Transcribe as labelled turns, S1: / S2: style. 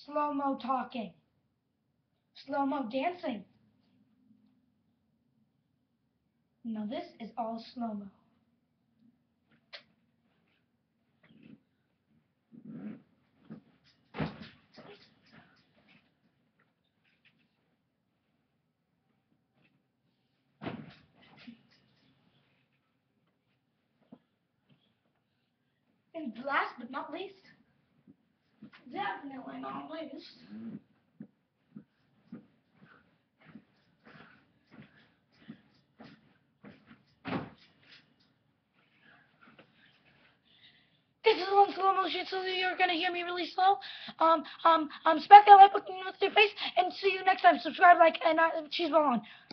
S1: slow-mo talking, slow-mo dancing. Now this is all slow-mo. And last but not least, definitely not least, this is on slow motion, so you're gonna hear me really slow. Smack that like button with your face, and see you next time. Subscribe, like, and cheese ball on.